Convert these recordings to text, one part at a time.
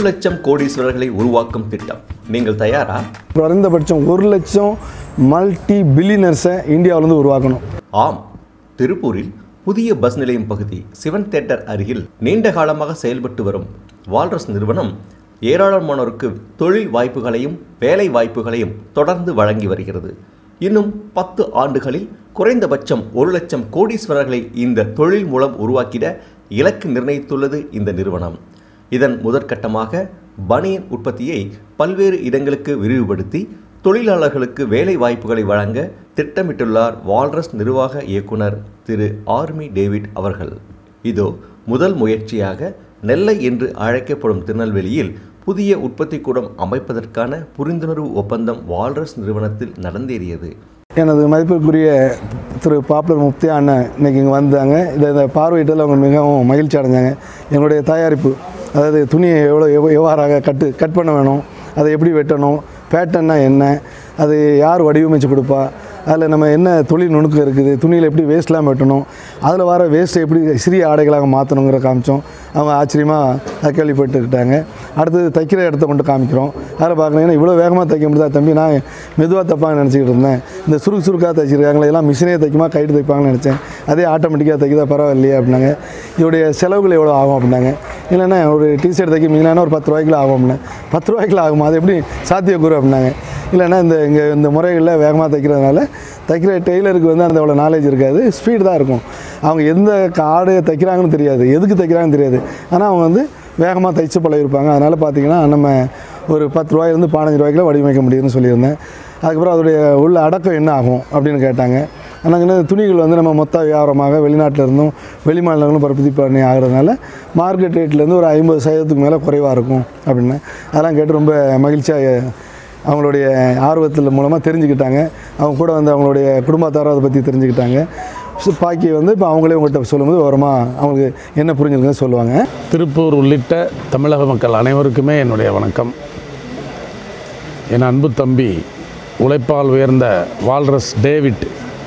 லட்சம் கோடீஸ்வரர்களை உருவாக்கும் திட்டம். நீங்கள் தயாரா? குறைந்தபட்சம் 1 லட்சம் மல்டி பில்லியனர்ஸை இந்தியாவிலிருந்து உருவாக்கணும். ஆம், திருப்பூரில் புதிய பஸ் நிலையம் பகுதி சிவன் தியேட்டர் அருகில் நீண்ட காலமாக செயல்பட்டு வரும் வால்ரஸ் நிறுவனம் ஏராளமானோருக்கு தொழில் வாய்ப்புகளையும் வேலை வாய்ப்புகளையும் தொடர்ந்து வழங்கி வருகிறது. இன்னும் 10 ஆண்டுகளில் குறைந்தபட்சம் 1 லட்சம் கோடீஸ்வரர்களை இந்த தொழில் மூலம் உருவாக்கிட இலக்கு நிர்ணயித்துள்ளது இந்த நிறுவனம். இதன் முதற்கட்டமாக பனியன் உற்பத்தியை பல்வேறு இடங்களுக்கு விரிவுபடுத்தி தொழிலாளர்களுக்கு வேலை வாய்ப்புகளை வழங்க திட்டமிட்டுள்ளார் வால்ரஸ் நிர்வாக இயக்குனர் திரு ஆர்மி டேவிட் அவர்கள். இதோ முதல் முயற்சியாக நெல்லை என்று அழைக்கப்படும் திருநெல்வேலியில் புதிய உற்பத்தி கூடம் அமைப்பதற்கான புரிந்துணர்வு ஒப்பந்தம் வால்ரஸ் நிறுவனத்தில் நடந்தேறியது. எனது மதிப்பிற்குரிய திரு பாப்புலர் முப்தி அண்ணன் இன்றைக்கி இங்கே வந்தாங்க. இதை பார்வையிட்டதில் அவங்க மிகவும் மகிழ்ச்சி அடைஞ்சாங்க. என்னுடைய தயாரிப்பு, அதாவது துணியை எவ்வாறாக கட் பண்ண வேணும், அதை எப்படி வெட்டணும், பேட்டர்னா என்ன, அது யார் வடிவமைச்சு கொடுப்பா, அதில் நம்ம என்ன தொழில் நுணுக்கம் இருக்குது, துணியில் எப்படி வேஸ்ட்லாம் வெட்டணும், அதில் வர வேஸ்ட்டை எப்படி சிறிய ஆடைகளாக மாற்றணுங்கிற காமிச்சோம். அவங்க ஆச்சரியமாக அதை கேள்விப்பட்டுக்கிட்டாங்க. அடுத்தது தைக்கிற இடத்த கொண்டு காமிக்கிறோம். அதில் பார்க்குறீங்கன்னா இவ்வளோ வேகமாக தைக்க முடியாது தம்பி, நான் மெதுவாக தைப்பாங்கன்னு நினச்சிக்கிட்டு இருந்தேன். இந்த சுருக்காக தைச்சிருக்காங்களே, எல்லாம் மிஷினே தைக்குமா கைட்டு தைப்பாங்கன்னு நினச்சேன். அதே ஆட்டோமேட்டிக்காக தைக்கிறதா பரவாயில்லையே அப்படின்னாங்க. இதோடைய செலவுகள் எவ்வளோ ஆகும் அப்படின்னாங்க. இல்லைன்னா ஒரு டிஷர்ட் தைக்கிறீங்கன்னா ஒரு 10 ரூபாய்க்குள்ள ஆகும் அப்படின்னா. 10 ரூபாய்க்குள்ள ஆகுமா, அது எப்படி சாத்தியக்கூறு அப்படின்னாங்க. இல்லைன்னா இந்த முறைகளில் வேகமாக தைக்கிறதுனால தைக்கிற டெய்லருக்கு அந்த அவ்வளோ நாலேஜ் இருக்காது, ஸ்பீடு தான் இருக்கும். அவங்க எந்த ஆடையை தைக்கிறாங்கன்னு தெரியாது, எதுக்கு தைக்கிறாங்கன்னு தெரியாது. ஆனால் அவங்க வேகமாக தைச்சு பழகிருப்பாங்க. அதனால் பார்த்திங்கன்னா நம்ம ஒரு 10 ரூபாயிலேருந்து 15 ரூபாய்க்குள்ள வடிவமைக்க முடியுதுன்னு சொல்லியிருந்தேன். அதுக்கப்புறம் அதோடைய உள்ள அடக்கம் என்ன ஆகும் அப்படின்னு கேட்டாங்க. ஆனால் துணிகள் நம்ம மொத்த வியாபாரமாக வெளிநாட்டிலேருந்தும் வெளி மாநிலங்களும் பரப்பதி பண்ணி ஆகிறதுனால மார்க்கெட் ரேட்லேருந்து ஒரு 50% மேலே குறைவாக இருக்கும் அப்படின்னு அதெல்லாம் கேட்டு ரொம்ப மகிழ்ச்சியாக அவங்களுடைய ஆர்வத்தில் மூலமாக தெரிஞ்சுக்கிட்டாங்க. அவங்க கூட அவங்களுடைய குடும்பத்தாரை அதை பற்றி தெரிஞ்சுக்கிட்டாங்க. பாக்கி இப்போ அவங்களே உங்கள்கிட்ட சொல்லும்போது ஓரமாக அவங்களுக்கு என்ன புரிஞ்சுருக்குன்னு சொல்லுவாங்க. திருப்பூர் உள்ளிட்ட தமிழக மக்கள் அனைவருக்குமே என்னுடைய வணக்கம். என் அன்பு தம்பி உழைப்பால் உயர்ந்த வால்ரஸ் டேவிட்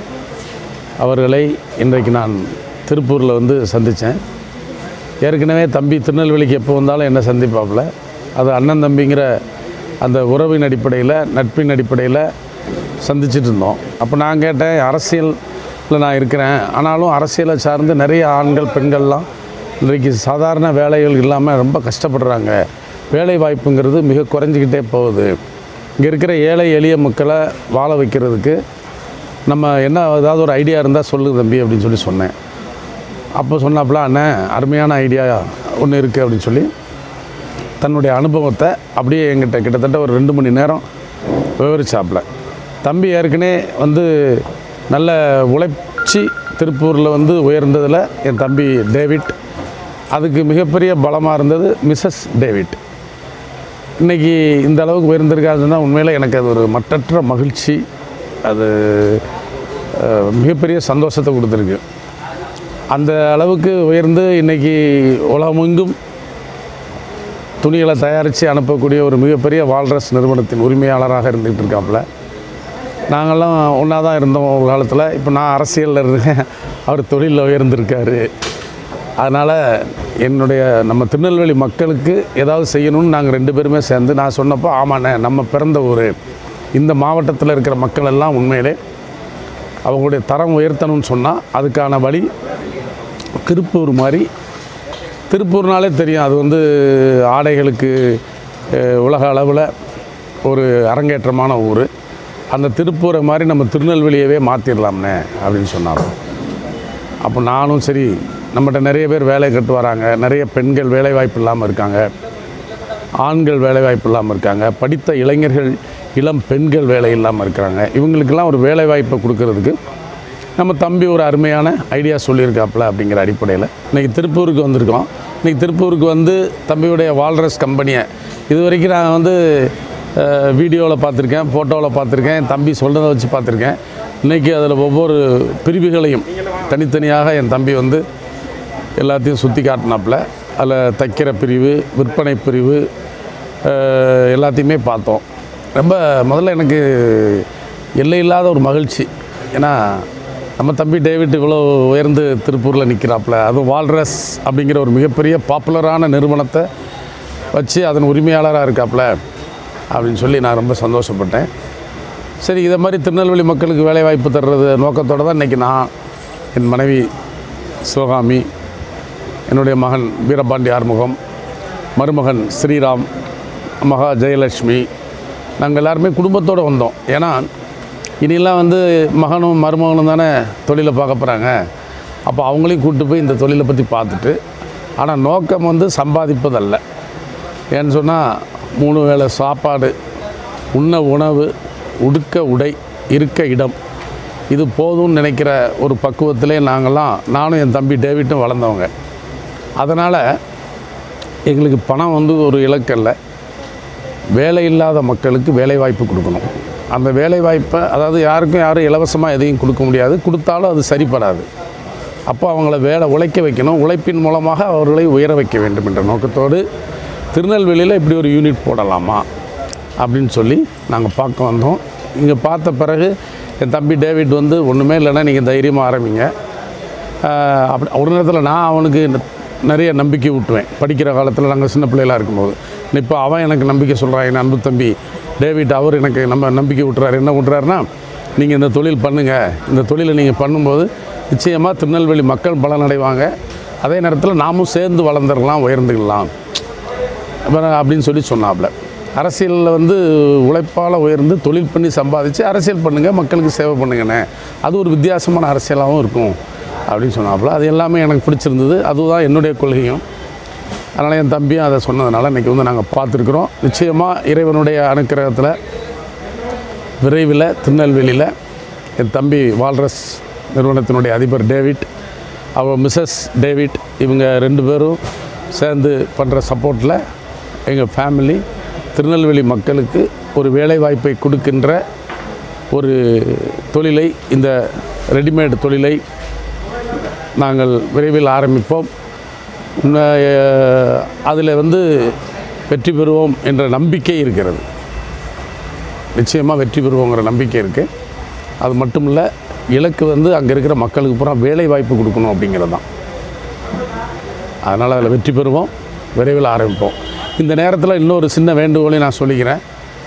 அவர்களை இன்றைக்கு நான் திருப்பூரில் சந்தித்தேன். ஏற்கனவே தம்பி திருநெல்வேலிக்கு எப்போ வந்தாலும் என்னை சந்திப்பாப்பில். அது அண்ணன் தம்பிங்கிற அந்த உறவின் அடிப்படையில், நட்பின் அடிப்படையில் சந்திச்சுட்டு இருந்தோம். அப்போ நான் கேட்டேன், அரசியலில் நான் இருக்கிறேன், ஆனாலும் அரசியலை சார்ந்து நிறைய ஆண்கள் பெண்கள்லாம் இன்றைக்கு சாதாரண வேலைகள் இல்லாமல் ரொம்ப கஷ்டப்படுறாங்க. வேலை வாய்ப்புங்கிறது மிக குறைஞ்சிக்கிட்டே போகுது. இங்கே இருக்கிற ஏழை எளிய மக்களை வாழ வைக்கிறதுக்கு நம்ம என்ன ஏதாவது ஒரு ஐடியா இருந்தால் சொல்லு தம்பி அப்படின்னு சொல்லி சொன்னேன். அப்போ சொன்னாப்புல, அண்ணன் அருமையான ஐடியா ஒன்று இருக்குது அப்படின்னு சொல்லி தன்னுடைய அனுபவத்தை அப்படியே எங்கிட்ட கிட்டத்தட்ட ஒரு 2 மணி நேரம் விவரிச்சாப்புல. தம்பி ஏற்கனவே நல்ல உழைச்சி திருப்பூரில் உயர்ந்ததில் என் தம்பி டேவிட், அதுக்கு மிகப்பெரிய பலமாக இருந்தது மிஸ்ஸஸ் டேவிட். இன்றைக்கி இந்த அளவுக்கு உயர்ந்திருக்காதுன்னா உண்மையில் எனக்கு அது ஒரு மற்றற்ற மகிழ்ச்சி, அது மிகப்பெரிய சந்தோஷத்தை கொடுத்துருக்கு. அந்த அளவுக்கு உயர்ந்து இன்றைக்கி உலகமெங்கும் துணிகளை தயாரித்து அனுப்பக்கூடிய ஒரு மிகப்பெரிய வால்ரஸ் நிறுவனத்தின் உரிமையாளராக இருந்துகிட்டு இருக்காப்புல. நாங்கள்லாம் ஒன்றா தான் இருந்தோம் ஒரு காலத்தில். இப்போ நான் அரசியலில் இருக்கேன், அவர் தொழிலில் உயர்ந்திருக்கார். அதனால் நம்ம திருநெல்வேலி மக்களுக்கு ஏதாவது செய்யணும்னு நாங்கள் 2 பேருமே சேர்ந்து நான் சொன்னப்போ, ஆமாண்ணே நம்ம பிறந்த ஊர், இந்த மாவட்டத்தில் இருக்கிற மக்கள் எல்லாம் உண்மையிலே அவங்களுடைய தரம் உயர்த்தணும்னு சொன்னால் அதுக்கான வழி திருப்பூர் மாதிரி. திருப்பூர்னாலே தெரியும், அது ஆடைகளுக்கு உலக அளவில் ஒரு அரங்கேற்றமான ஊர். அந்த திருப்பூரை மாதிரி நம்ம திருநெல்வேலியவே மாற்றிடலாம்னே அப்படின்னு சொன்னாங்க. அப்போ நானும் சரி, நம்மகிட்ட நிறைய பேர் வேலை கட்டு வராங்க, நிறைய பெண்கள் வேலை வாய்ப்பு இல்லாமல் இருக்காங்க, ஆண்கள் வேலை வாய்ப்பு இல்லாமல் இருக்காங்க, படித்த இளைஞர்கள் இளம் பெண்கள் வேலை இல்லாமல் இருக்கிறாங்க. இவங்களுக்கெல்லாம் ஒரு வேலை வாய்ப்பை கொடுக்கறதுக்கு நம்ம தம்பி ஒரு அருமையான ஐடியா சொல்லியிருக்காப்புல. அப்படிங்கிற அடிப்படையில் இன்றைக்கி திருப்பூருக்கு வந்திருக்கோம். இன்றைக்கி திருப்பூருக்கு தம்பியுடைய வால்ரஸ் கம்பெனியை இது வரைக்கும் நான் வீடியோவில் பார்த்துருக்கேன், ஃபோட்டோவில் பார்த்துருக்கேன், என் தம்பி சொல்கிறத வச்சு பார்த்துருக்கேன். இன்றைக்கி அதில் ஒவ்வொரு பிரிவுகளையும் தனித்தனியாக என் தம்பி எல்லாத்தையும் சுற்றி காட்டினாப்புல. அதில் தைக்கிற பிரிவு, விற்பனை பிரிவு எல்லாத்தையுமே பார்த்தோம். ரொம்ப முதல்ல எனக்கு எல்லையில்லாத ஒரு மகிழ்ச்சி. ஏன்னா நம்ம தம்பி டேவிட் இவ்வளோ உயர்ந்து திருப்பூரில் நிற்கிறாப்புல, அதுவும் வால்ரஸ் அப்படிங்கிற ஒரு மிகப்பெரிய பாப்புலரான நிறுவனத்தை வச்சு அதன் உரிமையாளராக இருக்காப்புல அப்படின்னு சொல்லி நான் ரொம்ப சந்தோஷப்பட்டேன். சரி, இதை மாதிரி திருநெல்வேலி மக்களுக்கு வேலைவாய்ப்பு தர்றது நோக்கத்தோடு தான் இன்றைக்கி நான், என் மனைவி சிவகாமி, என்னுடைய மகன் வீரபாண்டி ஆறுமுகம், மருமகன் ஸ்ரீராம், மகா ஜெயலட்சுமி, நாங்கள் எல்லாருமே குடும்பத்தோடு வந்தோம். ஏன்னா இனியெல்லாம் வந்து மகனும் மருமகனும் தானே தொழிலை பார்க்க போகிறாங்க. அப்போ அவங்களையும் கூப்பிட்டு போய் இந்த தொழிலை பற்றி பார்த்துட்டு, ஆனால் நோக்கம் வந்து சம்பாதிப்பதல்ல. ஏன்னு சொன்னால் 3 வேளை சாப்பாடு, உண்ண உணவு, உடுக்க உடை, இருக்க இடம், இது போதும்னு நினைக்கிற ஒரு பக்குவத்திலே நானும் என் தம்பி டேவிட்டும் வளர்ந்தவங்க. அதனால் எங்களுக்கு பணம் வந்து ஒரு இலக்கல்ல, வேலை இல்லாத மக்களுக்கு வேலைவாய்ப்பு கொடுக்கணும். அந்த வேலைவாய்ப்பை அதாவது யாரும் இலவசமாக எதையும் கொடுக்க முடியாது, கொடுத்தாலும் அது சரிப்படாது. அப்போ அவங்கள உழைக்க வைக்கணும், உழைப்பின் மூலமாக அவர்களை உயர வைக்க வேண்டும் என்ற நோக்கத்தோடு திருநெல்வேலியில் இப்படி ஒரு யூனிட் போடலாமா அப்படின்னு சொல்லி நாங்கள் பார்க்க வந்தோம். இங்கே பார்த்த பிறகு என் தம்பி டேவிட் வந்து ஒன்றுமே இல்லைன்னா நீங்கள் தைரியமாக ஆரம்பிங்க அப்படி ஒரு நேரத்தில் நான் அவனுக்கு நிறைய நம்பிக்கை ஊட்டுவேன். படிக்கிற காலத்தில் நாங்கள் சின்ன பிள்ளைகளாக இருக்கும்போது இப்போ அவன் எனக்கு நம்பிக்கை சொல்கிறான். என் அன்பு தம்பி டேவிட் அவர் எனக்கு நம்பிக்கை ஊட்டுறாரு. என்ன ஊட்டுறாருன்னா, நீங்கள் இந்த தொழில் பண்ணுங்கள், இந்த தொழிலை நீங்கள் பண்ணும்போது நிச்சயமாக திருநெல்வேலி மக்கள் பலனடைவாங்க, அதே நேரத்தில் நாமும் சேர்ந்து வளர்ந்துடலாம், உயர்ந்துக்கலாம் அப்படின்னு சொல்லி சொன்னாப்புல. அரசியலில் வந்து உழைப்பால் உயர்ந்து தொழில் பண்ணி சம்பாதிச்சு அரசியல் பண்ணுங்கள், மக்களுக்கு சேவை பண்ணுங்கண்ணே, அது ஒரு வித்தியாசமான அரசியலாகவும் இருக்கும் அப்படின்னு சொன்னாப்புல. அது எல்லாமே எனக்கு பிடிச்சிருந்தது, அதுதான் என்னுடைய கொள்கையும். அதனால் என் தம்பியும் அதை சொன்னதுனால இன்றைக்கி வந்து நாங்கள் பார்த்துருக்குறோம். நிச்சயமாக இறைவனுடைய அனுக்கிரகத்தில் விரைவில் திருநெல்வேலியில் என் தம்பி வால்ரஸ் நிறுவனத்தினுடைய அதிபர் டேவிட், அவர் மிஸ்ஸஸ் டேவிட், இவங்க 2 பேரும் சேர்ந்து பண்ணுற சப்போர்ட்டில் எங்கள் ஃபேமிலி திருநெல்வேலி மக்களுக்கு ஒரு வேலைவாய்ப்பை கொடுக்கின்ற ஒரு தொழிலை, இந்த ரெடிமேட் தொழிலை நாங்கள் விரைவில் ஆரம்பிப்போம். அதில் வந்து வெற்றி பெறுவோம் என்ற நம்பிக்கை இருக்கிறது. நிச்சயமாக வெற்றி பெறுவோங்கிற நம்பிக்கை இருக்குது. அது மட்டும் இல்லை, இலக்கு வந்து அங்கே இருக்கிற மக்களுக்கு பூரா வேலை வாய்ப்பு கொடுக்கணும் அப்படிங்கிறது தான். அதனால் அதில் வெற்றி பெறுவோம், விரைவில் ஆரம்பிப்போம். இந்த நேரத்தில் இன்னொரு சின்ன வேண்டுகோளை நான் சொல்லிக்கிறேன்.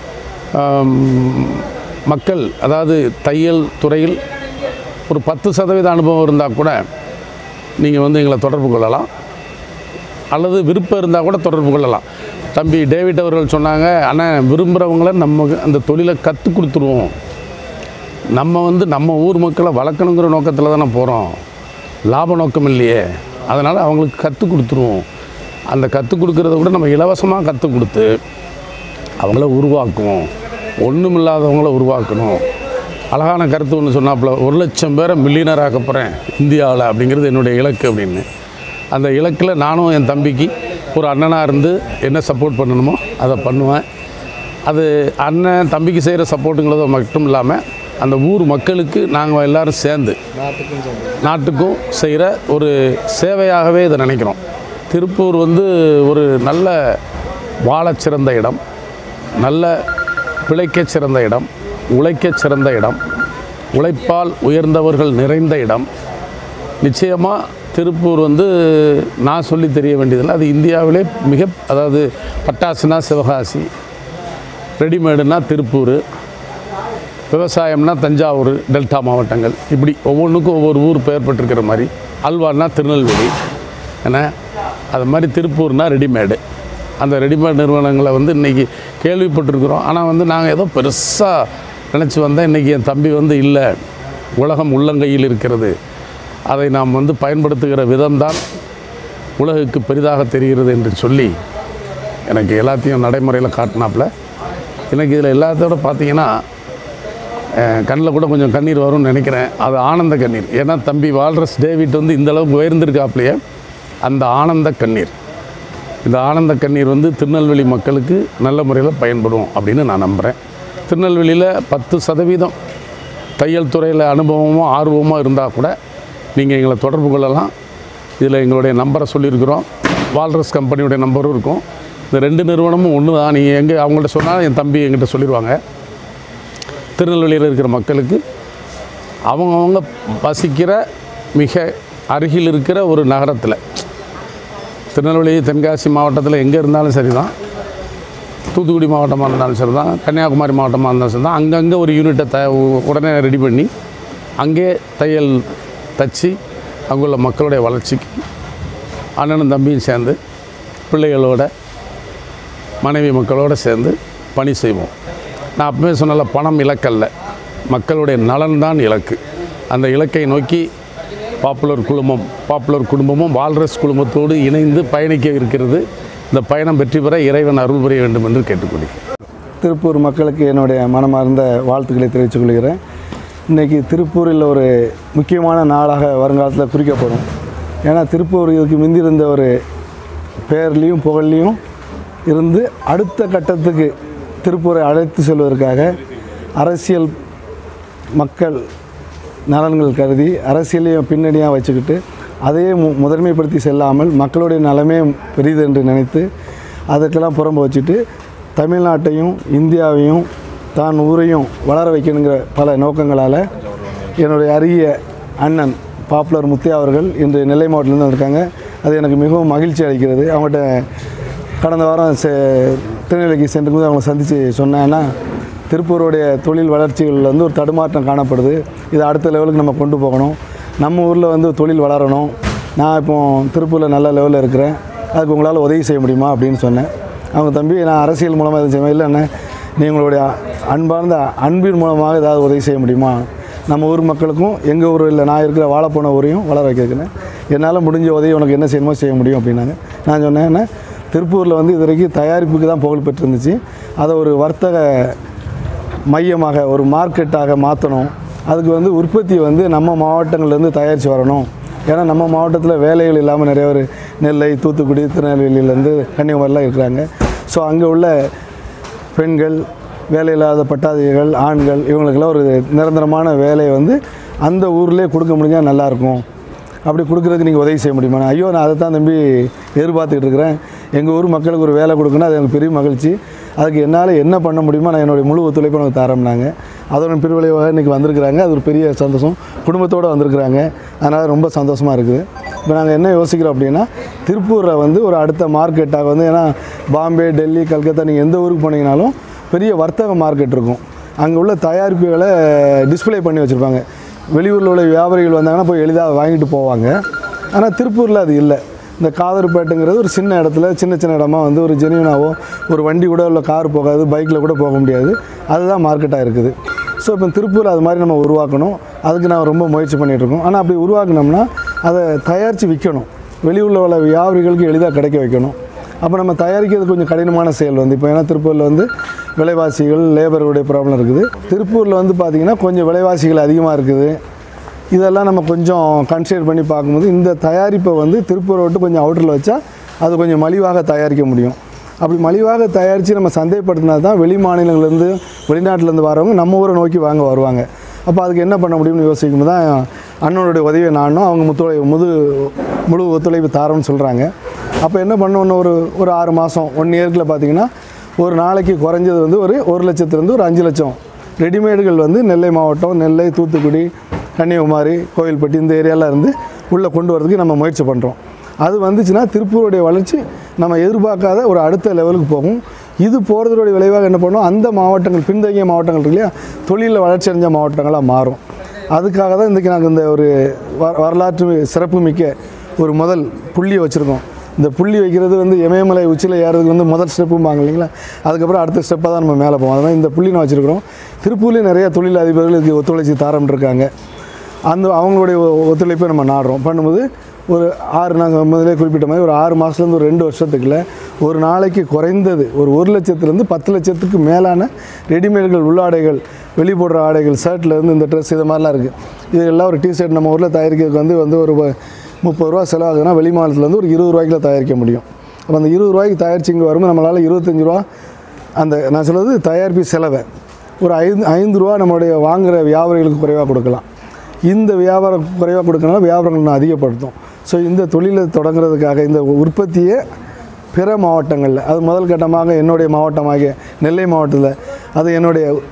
மக்கள் அதாவது தையல் துறையில் ஒரு 10% அனுபவம் இருந்தால் கூட நீங்கள் வந்து எங்களை தொடர்பு கொள்ளலாம், அல்லது விருப்பம் இருந்தால் கூட தொடர்பு கொள்ளலாம். தம்பி டேவிட் அவர்கள் சொன்னாங்க, ஆனால் விரும்புகிறவங்கள நம்ம அந்த தொழிலை கற்றுக் கொடுத்துருவோம், நம்ம வந்து நம்ம ஊர் மக்களை வளர்க்கணுங்கிற நோக்கத்தில் தானே போகிறோம், லாப நோக்கம் இல்லையே, அதனால் அவங்களுக்கு கற்றுக் கொடுத்துருவோம். அந்த கற்றுக் கொடுக்குறத கூட நம்ம இலவசமாக கற்றுக் கொடுத்து அவங்கள உருவாக்குவோம், ஒன்றும் இல்லாதவங்கள உருவாக்கணும். அழகான கருத்து ஒன்று சொன்னாப்புல, 1,00,000 பேரை மில்லியனர் ஆக்க போகிறேன் இந்தியாவில் அப்படிங்கிறது என்னுடைய இலக்கு அப்படின்னு. அந்த இலக்கில் நானும் என் தம்பிக்கு ஒரு அண்ணனாக இருந்து என்ன சப்போர்ட் பண்ணணுமோ அதை பண்ணுவேன். அது அண்ணன் தம்பிக்கு செய்கிற சப்போர்ட்டுங்கிறத மட்டும் இல்லாமல் அந்த ஊர் மக்களுக்கு நாங்கள் எல்லோரும் சேர்ந்து நாட்டுக்கும் செய்கிற ஒரு சேவையாகவே இதை நினைக்கிறோம். திருப்பூர் வந்து ஒரு நல்ல வாழச் சிறந்த இடம், நல்ல பிழைக்கச் சிறந்த இடம், உழைக்கச் சிறந்த இடம், உழைப்பால் உயர்ந்தவர்கள் நிறைந்த இடம். நிச்சயமாக திருப்பூர் வந்து நான் சொல்லி தெரிய வேண்டியதில்லை, அது இந்தியாவிலே அதாவது பட்டாசுனா சிவகாசி, ரெடிமேடுனா திருப்பூர், விவசாயம்னா தஞ்சாவூர், டெல்டா மாவட்டங்கள், இப்படி ஒவ்வொன்றுக்கும் ஒவ்வொரு ஊர் பெயர் பெற்றிருக்கிற மாதிரி, அல்வானா திருநெல்வேலி, ஏன்னா அது மாதிரி திருப்பூர்னா ரெடிமேடு. அந்த ரெடிமேட் நிறுவனங்களை வந்து இன்றைக்கி கேள்விப்பட்டிருக்கிறோம். ஆனால் வந்து நாங்கள் ஏதோ பெருசாக நினச்சி வந்தேன். இன்றைக்கி என் தம்பி வந்து இல்லை, உலகம் உள்ளங்கையில் இருக்கிறது, அதை நாம் வந்து பயன்படுத்துகிற விதம்தான் உலகுக்கு பெரிதாக தெரிகிறது என்று சொல்லி எனக்கு எல்லாத்தையும் நடைமுறையில் காட்டினாப்புல. எனக்கு இதில் எல்லாத்தோட பார்த்திங்கன்னா கண்ணில் கூட கொஞ்சம் கண்ணீர் வரும்னு நினைக்கிறேன். அது ஆனந்த கண்ணீர். ஏன்னா தம்பி வால்ரஸ் டேவிட் வந்து இந்தளவுக்கு உயர்ந்திருக்காப்லையே, அந்த ஆனந்த கண்ணீர், இந்த ஆனந்த கண்ணீர் வந்து திருநெல்வேலி மக்களுக்கு நல்ல முறையில் பயன்படும் அப்படின்னு நான் நம்புகிறேன். திருநெல்வேலியில் 10% தையல் துறையில் அனுபவமோ ஆர்வமோ இருந்தால் கூட நீங்கள் எங்களை தொடர்பு கொள்ளலாம். இதில் எங்களுடைய நம்பரை சொல்லியிருக்கிறோம், வால்ரஸ் கம்பெனியுடைய நம்பரும் இருக்கும். இந்த 2 நிறுவனமும் ஒன்று தான். நீங்கள் எங்கே அவங்கள்ட்ட சொன்னால் என் தம்பி எங்கிட்ட சொல்லிடுவாங்க. திருநெல்வேலியில் இருக்கிற மக்களுக்கு அவங்கவுங்க வசிக்கிற மிக அருகில் இருக்கிற ஒரு நகரத்தில், திருநெல்வேலி தென்காசி மாவட்டத்தில் எங்கே இருந்தாலும் சரி தான், தூத்துக்குடி மாவட்டமாக இருந்தாலும் சரி தான், கன்னியாகுமரி மாவட்டமாக இருந்தாலும் சரி தான், அங்கங்கே ஒரு யூனிட்டை உடனே ரெடி பண்ணி அங்கே தையல் தச்சு அங்குள்ள மக்களுடைய வளர்ச்சிக்கு அண்ணனும் தம்பியும் சேர்ந்து பிள்ளைகளோட மனைவி மக்களோடு சேர்ந்து பணி செய்வோம். நான் அப்பவே சொன்னல, பணம் இலக்கல்ல, மக்களுடைய நலன்தான் இலக்கு. அந்த இலக்கை நோக்கி பாப்புலர் குடும்பமும் வால்ரஸ் குழுமத்தோடு இணைந்து பயணிக்க இருக்கிறது. இந்த பயணம் வெற்றி பெற இறைவன் அருள் புரிய வேண்டும் என்று கேட்டுக்கொள்கிறேன். திருப்பூர் மக்களுக்கு என்னுடைய மனமார்ந்த வாழ்த்துக்களை தெரிவித்துக் கொள்கிறேன். இன்றைக்கி திருப்பூரில் ஒரு முக்கியமான நாளாக வருங்காலத்தில் குறிக்கப்படும். ஏன்னா திருப்பூர் இதுக்கு முந்தி இருந்த ஒரு பெயர்லேயும் புகழ்லையும் இருந்து அடுத்த கட்டத்துக்கு திருப்பூரை அழைத்து செல்வதற்காக அரசியல் மக்கள் நலன்கள் கருதி அரசியலையும் பின்னணியாக வச்சுக்கிட்டு அதையே முதன்மைப்படுத்தி செல்லாமல் மக்களுடைய நலமே பெரிது என்று நினைத்து அதற்கெல்லாம் புறம்பு வச்சுட்டு தமிழ்நாட்டையும் இந்தியாவையும் தான் ஊரையும் வளர வைக்கணுங்கிற பல நோக்கங்களால் என்னுடைய அருகிய அண்ணன் பாப்புலர் முத்தியா அவர்கள் இன்று நெல்லை மாவட்டத்திலேருந்து வந்திருக்காங்க. அது எனக்கு மிகவும் மகிழ்ச்சி அளிக்கிறது. அவங்கள்ட்ட கடந்த வாரம் திருநெல்வேலிக்கு சென்றும்போது அவங்களை சந்தித்து சொன்னேன்னா, திருப்பூருடைய தொழில் வளர்ச்சிகளில் வந்து ஒரு தடுமாற்றம் காணப்படுது. இதை அடுத்த லெவலுக்கு நம்ம கொண்டு போகணும். நம்ம ஊரில் வந்து தொழில் வளரணும். நான் இப்போது திருப்பூரில் நல்ல லெவலில் இருக்கிறேன், அதுக்கு உங்களால் உதவி செய்ய முடியுமா அப்படின்னு சொன்னேன். அவங்க தம்பி, நான் அரசியல் மூலமாக எதுவும் செய்வேன் இல்லை அண்ணன், நீங்களுடைய அன்பார்ந்த அன்பின் மூலமாக ஏதாவது உதவி செய்ய முடியுமா? நம்ம ஊர் மக்களுக்கும் எங்கள் ஊர் இல்லை, நான் இருக்கிற வாழப்போன ஊரையும் வளர வைக்கிறேன், என்னால் முடிஞ்ச உதவி உனக்கு என்ன செய்யணுமோ செய்ய முடியும் அப்படின்னாங்க. நான் சொன்னேன், திருப்பூரில் வந்து இது வரைக்கும் தயாரிப்புக்கு தான் புகழ் பெற்றிருந்துச்சு, அதை ஒரு வர்த்தக மையமாக ஒரு மார்க்கெட்டாக மாற்றணும். அதுக்கு வந்து உற்பத்தி வந்து நம்ம மாவட்டங்கள்லேருந்து தயாரித்து வரணும். ஏன்னா நம்ம மாவட்டத்தில் வேலைகள் இல்லாமல் நிறைய பேர் நெல்லை, தூத்துக்குடி, திருநெல்வேலியிலேருந்து கன்னியாகுமரிலாம் இருக்கிறாங்க. ஸோ அங்கே உள்ள பெண்கள், வேலையில்லாத பட்டாதிகள், ஆண்கள், இவங்களுக்கெல்லாம் ஒரு நிரந்தரமான வேலையை வந்து அந்த ஊர்லேயே கொடுக்க முடிஞ்சால் நல்லாயிருக்கும். அப்படி கொடுக்குறதுக்கு நீங்கள் உதவி செய்ய முடியுமா? ஐயோ, நான் அதை தான் தம்பி எதிர்பார்த்துக்கிட்டு இருக்கிறேன். எங்கள் ஊர் மக்களுக்கு ஒரு வேலை கொடுக்கணும், அது எனக்கு பெரிய மகிழ்ச்சி. அதுக்கு என்னால் என்ன பண்ண முடியுமோ நான் என்னுடைய முழு ஒத்துழைப்பை எனக்கு தரம்னாங்க. அதோட பிரிவிளைவாக இன்றைக்கி வந்திருக்கிறாங்க. அது ஒரு பெரிய சந்தோஷம். குடும்பத்தோடு வந்திருக்கிறாங்க. அதனால் ரொம்ப சந்தோஷமாக இருக்குது. இப்போ நாங்கள் என்ன யோசிக்கிறோம் அப்படின்னா, திருப்பூரில் வந்து ஒரு அடுத்த மார்க்கெட்டாக வந்து, ஏன்னா பாம்பே, டெல்லி, கல்கத்தா நீங்கள் எந்த ஊருக்கு போனீங்கனாலும் பெரிய வர்த்தக மார்க்கெட் இருக்கும். அங்கே உள்ள தயாரிப்புகளை டிஸ்பிளே பண்ணி வச்சுருப்பாங்க. வெளியூரில் உள்ள வியாபாரிகள் வந்தாங்கன்னா போய் எளிதாக வாங்கிட்டு போவாங்க. ஆனால் திருப்பூரில் அது இல்லை. இந்த காதர்பேட்டுங்கிறது ஒரு சின்ன இடத்துல, சின்ன சின்ன இடமா வந்து ஒரு ஜெனியூனாவோ ஒரு வண்டி கூட உள்ள கார் போகாது, பைக்கில் கூட போக முடியாது. அதுதான் மார்க்கெட்டாக இருக்குது. ஸோ இப்போ திருப்பூர் அது மாதிரி நம்ம உருவாக்கணும். அதுக்கு நான் ரொம்ப முயற்சி பண்ணிகிட்ருக்கோம். ஆனால் அப்படி உருவாக்கினோம்னா அதை தயாரித்து விற்கணும், வெளியூரில் உள்ள வியாபாரிகளுக்கு எளிதாக கிடைக்க வைக்கணும். அப்போ நம்ம தயாரிக்கிறது கொஞ்சம் கடினமான செயல் வந்து. இப்போ ஏன்னா திருப்பூரில் வந்து விலைவாசிகள், லேபருடைய ப்ராப்ளம் இருக்குது. திருப்பூரில் வந்து பார்த்திங்கன்னா கொஞ்சம் விலைவாசிகள் அதிகமாக இருக்குது. இதெல்லாம் நம்ம கொஞ்சம் கன்சிடர் பண்ணி பார்க்கும்போது இந்த தயாரிப்பை வந்து திருப்பூரை விட்டு கொஞ்சம் அவுட்டரில் வச்சா அது கொஞ்சம் மலிவாக தயாரிக்க முடியும். அப்படி மலிவாக தயாரித்து நம்ம சந்தைப்படுத்தினா தான் வெளி மாநிலங்கள்லேருந்து, வெளிநாட்டிலேருந்து வரவங்க நம்ம ஊரை நோக்கி வாங்க வருவாங்க. அப்போ அதுக்கு என்ன பண்ண முடியும்னு யோசிக்கும் தான் அண்ணனுடைய உதவியை நானும் அவங்க முழு ஒத்துழைப்பு தாரோன்னு சொல்கிறாங்க. அப்போ என்ன பண்ணணும், ஒரு 6 மாதம் 1 இயர்க்கில் பார்த்திங்கன்னா ஒரு நாளைக்கு குறைஞ்சது வந்து ஒரு 1 லட்சத்துலேருந்து ஒரு 5 லட்சம் ரெடிமேடுகள் வந்து நெல்லை மாவட்டம், நெல்லை, தூத்துக்குடி, கன்னியாகுமரி, கோவில்பட்டி இந்த ஏரியாவில் இருந்து உள்ளே கொண்டு வரதுக்கு நம்ம முயற்சி பண்ணுறோம். அது வந்துச்சுன்னா திருப்பூருடைய வளர்ச்சி நம்ம எதிர்பார்க்காத ஒரு அடுத்த லெவலுக்கு போகும். இது போகிறதுடைய விளைவாக என்ன பண்ணுவோம், அந்த மாவட்டங்கள், பின்தங்கிய மாவட்டங்கள் இருக்கு இல்லையா, தொழிலில் வளர்ச்சி அடைஞ்ச மாவட்டங்களாக மாறும். அதுக்காக தான் இன்றைக்கி நாங்கள் இந்த ஒரு வரலாற்று சிறப்பு மிக்க ஒரு முதல் புள்ளியை வச்சுருக்கோம். இந்த புள்ளி வைக்கிறது வந்து இமயமலை உச்சியில் ஏறதுக்கு வந்து முதல் ஸ்டெப்பும்பாங்க இல்லைங்களா, அதுக்கப்புறம் அடுத்த ஸ்டெப்பாக தான் நம்ம மேலே போவோம். அதனால் இந்த புள்ளி நான் வச்சுருக்கிறோம். திருப்பூர்லேயும் நிறைய தொழில் அதிபர்கள் இதுக்கு ஒத்துழைச்சி தாரம்ன்றிருக்காங்க. அவங்களுடைய ஒத்துழைப்பை நம்ம நாடுறோம். பண்ணும்போது ஒரு 6, நாங்கள் முதலே குறிப்பிட்ட மாதிரி ஒரு 6 மாதத்துலேருந்து ஒரு 2 வருஷத்துக்குள்ள ஒரு நாளைக்கு குறைந்தது ஒரு 1 லட்சத்துலேருந்து 10 லட்சத்துக்கு மேலான ரெடிமேடுகள், உள்ளாடைகள், வெளி போடுற ஆடைகள், ஷர்ட்லேருந்து இந்த ட்ரெஸ், இது மாதிரிலாம் இருக்குது. இது எல்லாம் ஒரு டிஷர்ட் நம்ம ஊரில் தயாரிக்கிறதுக்கு வந்து ஒரு 30 ரூபா செலவாகுதுன்னா வெளி மாநிலத்தில் ஒரு 20 ரூபாய்க்குள்ள தயாரிக்க முடியும். அப்போ அந்த 20 ரூபாய்க்கு தயாரித்து இங்கே வரும்போது நம்மளால் 25 ரூபா, அந்த நான் சொல்கிறது தயாரிப்பு செலவை ஒரு 5 ரூபா நம்மளுடைய வாங்குகிற வியாபாரிகளுக்கு குறைவாக கொடுக்கலாம். இந்த வியாபாரம் குறைவாக கொடுக்கறனால வியாபாரங்கள் நான் அதிகப்படுத்தும். ஸோ இந்த தொழிலை தொடங்குறதுக்காக இந்த உற்பத்தியை பிற மாவட்டங்களில், அது முதல் கட்டமாக என்னுடைய மாவட்டமாகிய நெல்லை மாவட்டத்தில், அது என்னுடைய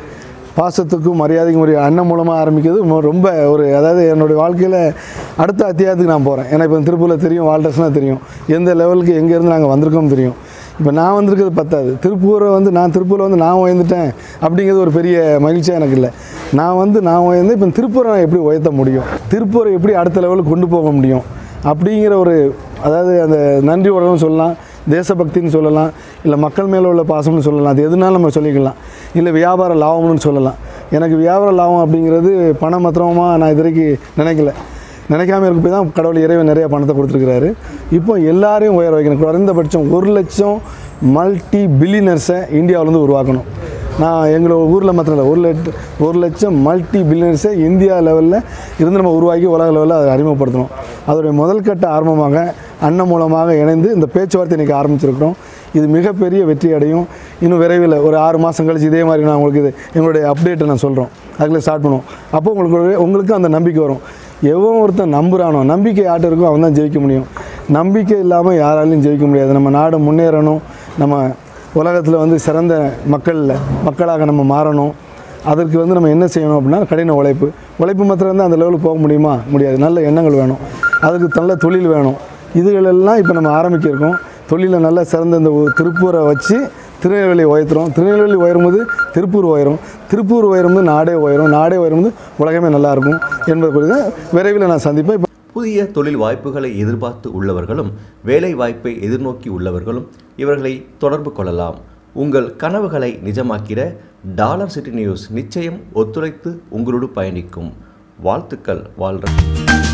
பாசத்துக்கும் மரியாதைக்கும் ஒரு அண்ணன் மூலமாக ஆரம்பிக்கிறது ரொம்ப ஒரு அதாவது என்னுடைய வாழ்க்கையில் அடுத்த அத்தியாயத்துக்கு நான் போகிறேன். ஏன்னா இப்போ திருப்பூரில் தெரியும், வால்டர்ஸ்னால் தெரியும், எந்த லெவலுக்கு எங்கேருந்து நாங்கள் வந்திருக்கோம் தெரியும். இப்போ நான் வந்திருக்கிறது பத்தாது, நான் திருப்பூரில் நான் உயர்ந்துட்டேன் அப்படிங்கிறது ஒரு பெரிய மகிழ்ச்சியாக எனக்கு இல்லை. நான் உயர்ந்து இப்போ திருப்பூரை நான் எப்படி உயர்த்த முடியும், திருப்பூரை எப்படி அடுத்த லெவலுக்கு கொண்டு போக முடியும் அப்படிங்கிற ஒரு அதாவது அந்த நன்றி உணர்வுன்னு சொல்லலாம், தேசபக்தின்னு சொல்லலாம், இல்லை மக்கள் மேலே உள்ள பாசம்னு சொல்லலாம், அது எதுனாலும் நம்ம சொல்லிக்கலாம், இல்லை வியாபார லாபம்னு சொல்லலாம். எனக்கு வியாபார லாபம் அப்படிங்கிறது பணம் மாத்திரமாக நான் இது வரைக்கும் நினைக்காமல் இருக்க போய் தான் கடவுள் இறைவன் நிறையா பணத்தை கொடுத்துருக்கிறாரு. இப்போ எல்லாரையும் உயர வைக்கணும். குறைந்தபட்சம் 1 லட்சம் மல்டி பில்லியனர்ஸை இந்தியாவிலேருந்து உருவாக்கணும். நான் எங்களோட ஊரில் மாத்திரம் இல்லை, 1 லட்சம் மல்டி பில்லியனர்ஸை இந்தியா லெவலில் இருந்து நம்ம உருவாக்கி உலக லெவலில் அதை அறிமுகப்படுத்தணும். அதோடைய முதல் கட்ட ஆரம்பமாக அண்ணன் மூலமாக இணைந்து இந்த பேச்சுவார்த்தை இன்றைக்கி ஆரம்பிச்சிருக்கிறோம். இது மிகப்பெரிய வெற்றி அடையும். இன்னும் விரைவில் ஒரு 6 மாதம் கழிச்சு இதே மாதிரி நான் உங்களுக்கு எங்களுடைய அப்டேட்டை நான் சொல்கிறோம், அதில் ஸ்டார்ட் பண்ணுவோம். அப்போ உங்களுக்கு அந்த நம்பிக்கை வரும். எவன் ஒருத்தன் நம்புகிறானோ, நம்பிக்கை யார்கிட்ட இருக்கோ அவன் தான் ஜெயிக்க முடியும். நம்பிக்கை இல்லாமல் யாராலையும் ஜெயிக்க முடியாது. நம்ம நாடு முன்னேறணும், நம்ம உலகத்தில் சிறந்த மக்களாக நம்ம மாறணும். அதற்கு நம்ம என்ன செய்யணும் அப்படின்னா கடின உழைப்பு மாத்திரம் தான் அந்த லெவலுக்கு போக முடியுமா? முடியாது. நல்ல எண்ணங்கள் வேணும், அதுக்கு நல்ல தொழில் வேணும். இதுகளெல்லாம் இப்போ நம்ம ஆரம்பிக்கிருக்கோம். தொழிலில் நல்ல சிறந்த இந்த திருப்பூரை வச்சு திருநெல்வேலி உயர்த்துறோம். திருநெல்வேலி உயரும்போது திருப்பூர் உயரும், திருப்பூர் உயரும்போது நாடே உயரும்போது உலகமே நல்லாயிருக்கும் என்பது குறித்து விரைவில் நான் சந்திப்பேன். புதிய தொழில் வாய்ப்புகளை எதிர்பார்த்து உள்ளவர்களும் வேலை வாய்ப்பை எதிர்நோக்கி உள்ளவர்களும் இவர்களை தொடர்பு கொள்ளலாம். உங்கள் கனவுகளை நிஜமாக்கிட டாலர் சிட்டி நியூஸ் நிச்சயம் ஒத்துழைத்து உங்களோடு பயணிக்கும். வாழ்த்துக்கள். வாழ்க.